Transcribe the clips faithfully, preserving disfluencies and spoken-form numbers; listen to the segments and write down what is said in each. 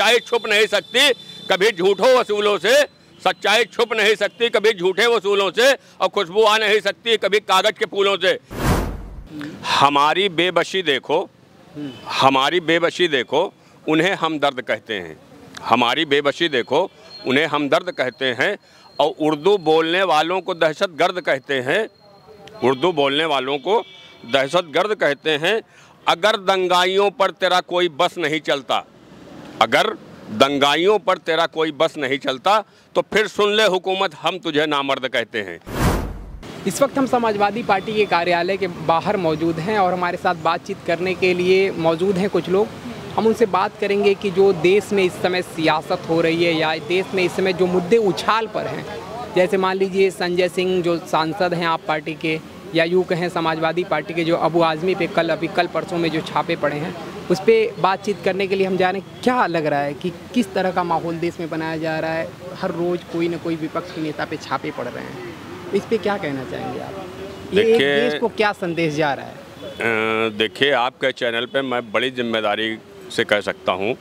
सच्चाई छुप नहीं सकती कभी झूठों वसूलों से, सच्चाई छुप नहीं सकती कभी झूठे वसूलों से, और खुशबू आ नहीं सकती कभी कागज के फूलों से। हमारी बेबसी देखो, हमारी बेबसी देखो, उन्हें हमदर्द कहते हैं। हमारी बेबसी देखो, उन्हें हमदर्द कहते हैं। और उर्दू बोलने वालों को दहशतगर्द कहते हैं। उर्दू बोलने वालों को दहशतगर्द कहते हैं। अगर दंगाइयों पर तेरा कोई बस नहीं चलता, अगर दंगाइयों पर तेरा कोई बस नहीं चलता, तो फिर सुन ले हुकूमत, हम तुझे नामर्द कहते हैं। इस वक्त हम समाजवादी पार्टी के कार्यालय के बाहर मौजूद हैं और हमारे साथ बातचीत करने के लिए मौजूद हैं कुछ लोग। हम उनसे बात करेंगे कि जो देश में इस समय सियासत हो रही है या देश में इस समय जो मुद्दे उछाल पर हैं, जैसे मान लीजिए संजय सिंह जो सांसद हैं आप पार्टी के, या यूँ कहें समाजवादी पार्टी के जो अबू आज़मी पे कल अभी कल परसों में जो छापे पड़े हैं, उस पर बातचीत करने के लिए हम जा रहे हैं। क्या लग रहा है कि किस तरह का माहौल देश में बनाया जा रहा है? हर रोज़ कोई ना कोई विपक्ष के नेता पे छापे पड़ रहे हैं, इस पे क्या कहना चाहेंगे आप? ये एक देश को क्या संदेश जा रहा है? देखिए, आपके चैनल पे मैं बड़ी जिम्मेदारी से कह सकता हूँ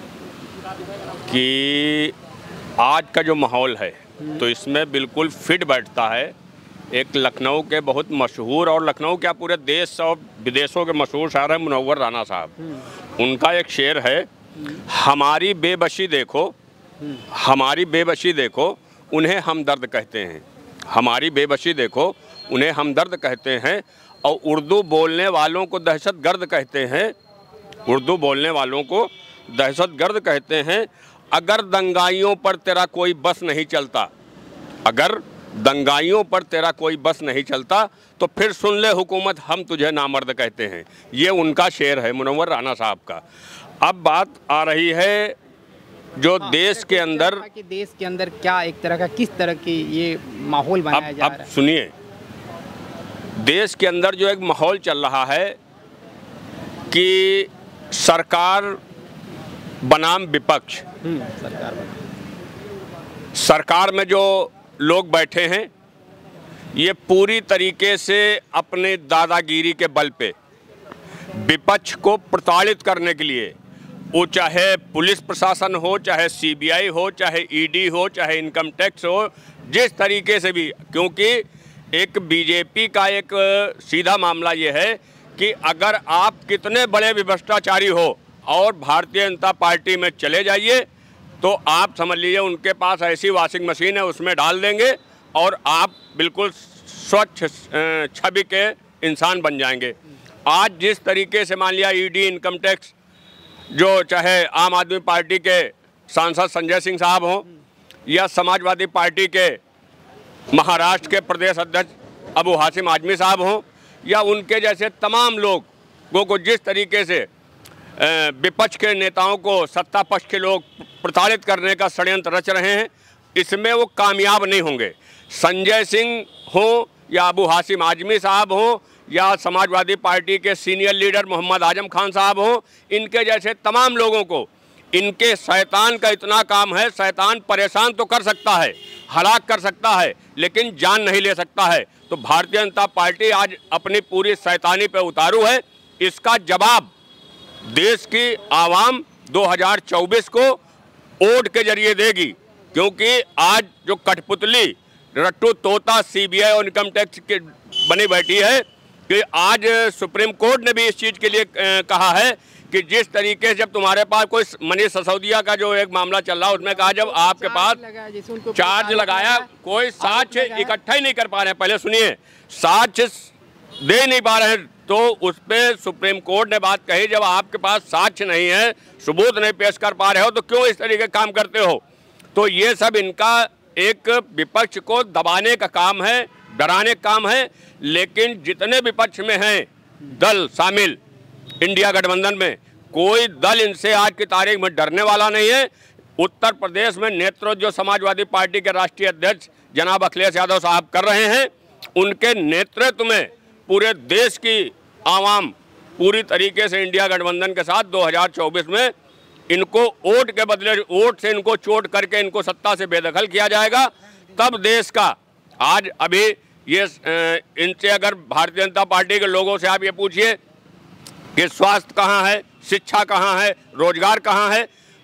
कि आज का जो माहौल है तो इसमें बिल्कुल फिट बैठता है एक लखनऊ के बहुत मशहूर, और लखनऊ क्या पूरे देश और विदेशों के मशहूर शायर है मुनव्वर राना साहब। उनका एक शेर है, हमारी बेबसी देखो, हमारी बेबसी देखो, उन्हें हमदर्द कहते हैं। हमारी बेबसी देखो, उन्हें हमदर्द कहते हैं। और उर्दू बोलने वालों को दहशतगर्द कहते हैं। उर्दू बोलने वालों को दहशतगर्द कहते हैं। अगर दंगाइयों पर तेरा कोई बस नहीं चलता, अगर दंगाइयों पर तेरा कोई बस नहीं चलता, तो फिर सुन ले हुकूमत, हम तुझे नामर्द कहते हैं। ये उनका शेर है मुनव्वर राना साहब का। अब बात आ रही है जो हाँ, देश के अंदर कि देश के अंदर क्या एक तरह का किस तरह की ये माहौल बनाया जा रहा है। अब सुनिए, देश के अंदर जो एक माहौल चल रहा है कि सरकार बनाम विपक्ष, सरकार सरकार में जो लोग बैठे हैं ये पूरी तरीके से अपने दादागिरी के बल पे विपक्ष को प्रताड़ित करने के लिए, वो चाहे पुलिस प्रशासन हो, चाहे सीबीआई हो, चाहे ईडी हो, चाहे इनकम टैक्स हो, जिस तरीके से भी, क्योंकि एक बीजेपी का एक सीधा मामला ये है कि अगर आप कितने बड़े भ्रष्टाचारी हो और भारतीय जनता पार्टी में चले जाइए, तो आप समझ लीजिए उनके पास ऐसी वॉशिंग मशीन है, उसमें डाल देंगे और आप बिल्कुल स्वच्छ छवि के इंसान बन जाएंगे। आज जिस तरीके से मान लिया ईडी, इनकम टैक्स, जो चाहे आम आदमी पार्टी के सांसद संजय सिंह साहब हों या समाजवादी पार्टी के महाराष्ट्र के प्रदेश अध्यक्ष अबू हाशिम आजमी साहब हों, या उनके जैसे तमाम लोगों को जिस तरीके से विपक्ष के नेताओं को सत्ता पक्ष के लोग प्रताड़ित करने का षड्यंत्र रच रहे हैं, इसमें वो कामयाब नहीं होंगे। संजय सिंह हो या अबू हाशिम आजमी साहब हो या समाजवादी पार्टी के सीनियर लीडर मोहम्मद आजम खान साहब हो, इनके जैसे तमाम लोगों को, इनके शैतान का इतना काम है, शैतान परेशान तो कर सकता है, हलाक कर सकता है, लेकिन जान नहीं ले सकता है। तो भारतीय जनता पार्टी आज अपनी पूरी शैतानी पे उतारू है। इसका जवाब देश की आवाम दो हज़ार चौबीस को वोट के जरिए देगी, क्योंकि आज जो कठपुतली रट्टू तोता सीबीआई और इनकम टैक्स के बनी बैठी है, कि आज सुप्रीम कोर्ट ने भी इस चीज़ के लिए कहा है कि जिस तरीके से जब तुम्हारे पास कोई मनीष सिसोदिया का जो एक मामला चल रहा है, उसमें कहा जब आपके पास चार्ज लगाया, कोई साक्ष्य इकट्ठा ही नहीं कर पा रहे हैं, पहले सुनिए, साक्ष्य दे नहीं पा रहे हैं, तो उस पर सुप्रीम कोर्ट ने बात कही, जब आपके पास साक्ष्य नहीं है, सबूत नहीं पेश कर पा रहे हो, तो क्यों इस तरीके का काम करते हो? तो ये सब इनका एक विपक्ष को दबाने का काम है, डराने का काम है। लेकिन जितने विपक्ष में हैं दल शामिल इंडिया गठबंधन में, कोई दल इनसे आज की तारीख में डरने वाला नहीं है। उत्तर प्रदेश में नेतृत्व जो समाजवादी पार्टी के राष्ट्रीय अध्यक्ष जनाब अखिलेश यादव साहब कर रहे हैं, उनके नेतृत्व में पूरे देश की आवाम पूरी तरीके से इंडिया गठबंधन के साथ दो हज़ार चौबीस में इनको वोट के बदले वोट से इनको चोट करके इनको सत्ता से बेदखल किया जाएगा। तब देश का आज अभी ये इनसे अगर भारतीय जनता पार्टी के लोगों से आप ये पूछिए कि स्वास्थ्य कहाँ है, शिक्षा कहाँ है, रोजगार कहाँ है,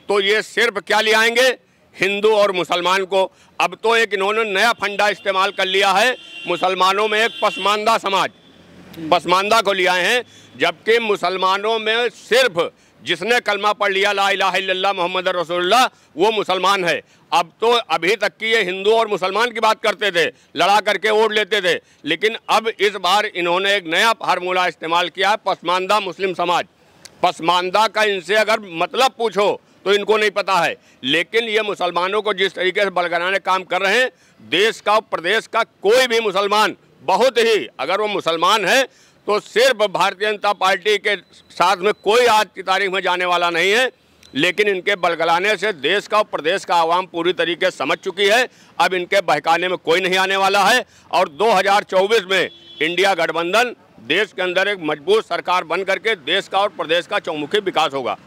तो ये सिर्फ क्या ले आएंगे, हिंदू और मुसलमान को। अब तो एक इन्होंने नया फंडा इस्तेमाल कर लिया है, मुसलमानों में एक पसमानदा समाज, पसमानदा को ले आए हैं, जबकि मुसलमानों में सिर्फ जिसने कलमा पढ़ लिया ला इलाहा इल्लल्लाह मोहम्मद रसूलुल्लाह वो मुसलमान है। अब तो अभी तक की ये हिंदू और मुसलमान की बात करते थे, लड़ा करके वोट लेते थे, लेकिन अब इस बार इन्होंने एक नया फार्मूला इस्तेमाल किया है, पसमानदा मुस्लिम समाज। पसमानदा का इनसे अगर मतलब पूछो तो इनको नहीं पता है, लेकिन ये मुसलमानों को जिस तरीके से बलगनाने काम कर रहे हैं, देश का प्रदेश का कोई भी मुसलमान, बहुत ही अगर वो मुसलमान है तो सिर्फ भारतीय जनता पार्टी के साथ में कोई आज की तारीख में जाने वाला नहीं है, लेकिन इनके बलगलाने से देश का और प्रदेश का आवाम पूरी तरीके से समझ चुकी है। अब इनके बहकाने में कोई नहीं आने वाला है और दो हज़ार चौबीस में इंडिया गठबंधन देश के अंदर एक मजबूत सरकार बन करके देश का और प्रदेश का चौमुखी विकास होगा।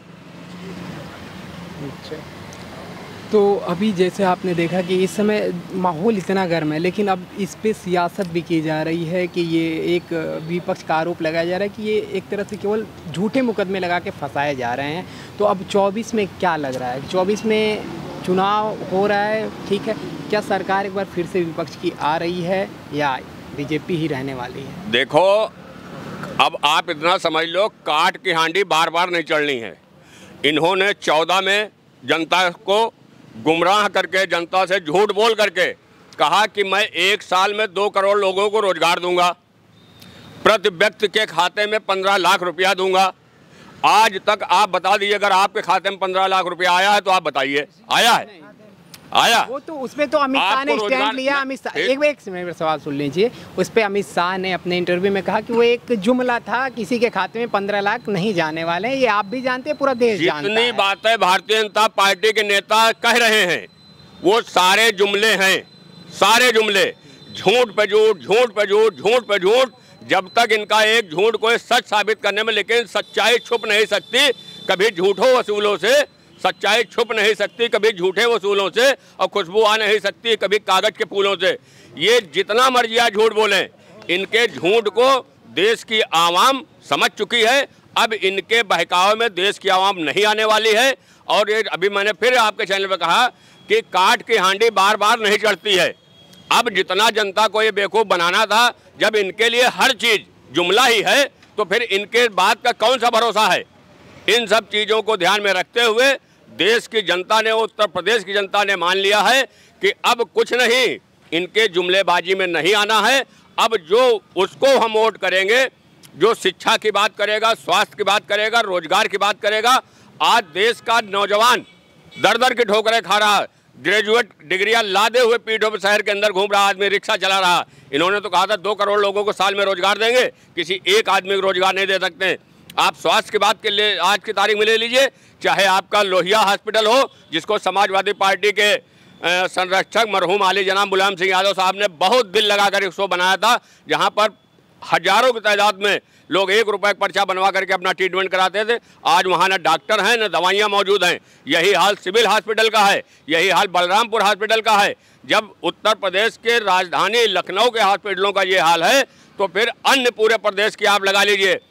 तो अभी जैसे आपने देखा कि इस समय माहौल इतना गर्म है, लेकिन अब इस पे सियासत भी की जा रही है कि ये एक विपक्ष का आरोप लगाया जा रहा है कि ये एक तरह से केवल झूठे मुकदमे लगा के फंसाए जा रहे हैं। तो अब चौबीस में क्या लग रहा है, चौबीस में चुनाव हो रहा है, ठीक है, क्या सरकार एक बार फिर से विपक्ष की आ रही है या बीजेपी ही रहने वाली है? देखो, अब आप इतना समझ लो, काट की हांडी बार बार नहीं चढ़नी है। इन्होंने चौदह में जनता को गुमराह करके, जनता से झूठ बोल करके कहा कि मैं एक साल में दो करोड़ लोगों को रोजगार दूंगा, प्रति व्यक्ति के खाते में पंद्रह लाख रुपया दूंगा। आज तक आप बता दीजिए, अगर आपके खाते में पंद्रह लाख रुपया आया है तो आप बताइए, आया है? आया वो तो उसमें तो अमित शाह ने स्टैंड लिया। अमित शाह एक एक मेरा सवाल सुन लीजिए, उस पर अमित शाह ने अपने इंटरव्यू में कहा कि वो एक जुमला था, किसी के खाते में पंद्रह लाख नहीं जाने वाले हैं। ये आप भी जानते हैं, पूरा देश जानता है। जितनी बातें भारतीय जनता पार्टी के नेता कह रहे हैं वो सारे जुमले हैं, सारे जुमले, झूठ पे झूठ, झूठ पे झूठ, झूठ पे झूठ। जब तक इनका एक झूठ को सच साबित करने में, लेकिन सच्चाई छुप नहीं सकती कभी झूठों वसूलों से, सच्चाई छुप नहीं सकती कभी झूठे वसूलों से, और खुशबू आ नहीं सकती कभी कागज के फूलों से। ये जितना मर्जी आज झूठ बोलें, इनके झूठ को देश की आवाम समझ चुकी है। अब इनके बहकावे में देश की आवाम नहीं आने वाली है। और ये अभी मैंने फिर आपके चैनल पे कहा कि काट की हांडी बार बार नहीं चढ़ती है। अब जितना जनता को ये बेवकूफ़ बनाना था, जब इनके लिए हर चीज़ जुमला ही है, तो फिर इनके बात का कौन सा भरोसा है? इन सब चीज़ों को ध्यान में रखते हुए देश की जनता ने, उत्तर प्रदेश की जनता ने मान लिया है कि अब कुछ नहीं, इनके जुमलेबाजी में नहीं आना है। अब जो उसको हम वोट करेंगे, जो शिक्षा की बात करेगा, स्वास्थ्य की बात करेगा, रोजगार की बात करेगा। आज देश का नौजवान दर दर की ठोकरें खा रहा, ग्रेजुएट डिग्रियां लादे हुए पीठों पर शहर के अंदर घूम रहा आदमी, रिक्शा चला रहा। इन्होंने तो कहा था दो करोड़ लोगों को साल में रोजगार देंगे, किसी एक आदमी को रोजगार नहीं दे सकते। आप स्वास्थ्य की बात के लिए आज की तारीख में ले लीजिए, चाहे आपका लोहिया हॉस्पिटल हो, जिसको समाजवादी पार्टी के संरक्षक मरहूम आली जनाब मुलायम सिंह यादव साहब ने बहुत दिल लगाकर इसको बनाया था, जहां पर हजारों की तादाद में लोग एक रुपए का पर्चा बनवा करके अपना ट्रीटमेंट कराते थे। आज वहाँ न डॉक्टर हैं, न दवाइयाँ मौजूद हैं। यही हाल सिविल हॉस्पिटल का है, यही हाल बलरामपुर हॉस्पिटल का है। जब उत्तर प्रदेश के राजधानी लखनऊ के हॉस्पिटलों का ये हाल है, तो फिर अन्य पूरे प्रदेश की आप लगा लीजिए।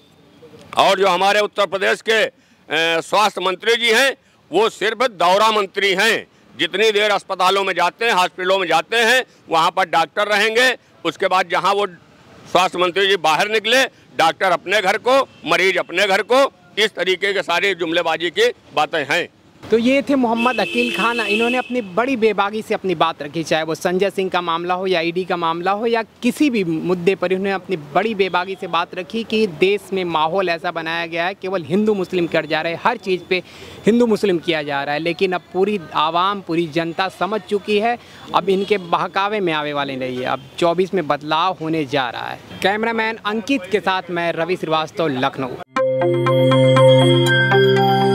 और जो हमारे उत्तर प्रदेश के स्वास्थ्य मंत्री जी हैं, वो सिर्फ दौरा मंत्री हैं। जितनी देर अस्पतालों में जाते हैं, हॉस्पिटलों में जाते हैं, वहाँ पर डॉक्टर रहेंगे। उसके बाद जहाँ वो स्वास्थ्य मंत्री जी बाहर निकले, डॉक्टर अपने घर को, मरीज अपने घर को। इस तरीके के सारी जुमलेबाजी की बातें हैं। तो ये थे मोहम्मद अकील खान। इन्होंने अपनी बड़ी बेबागी से अपनी बात रखी, चाहे वो संजय सिंह का मामला हो या ईडी का मामला हो या किसी भी मुद्दे पर इन्होंने अपनी बड़ी बेबागी से बात रखी कि देश में माहौल ऐसा बनाया गया है, केवल हिंदू मुस्लिम कर जा रहे हैं, हर चीज़ पे हिंदू मुस्लिम किया जा रहा है। लेकिन अब पूरी आवाम, पूरी जनता समझ चुकी है, अब इनके बहकावे में आने वाले नहीं है। अब चौबीस में बदलाव होने जा रहा है। कैमरामैन अंकित के साथ मैं रवि श्रीवास्तव, लखनऊ।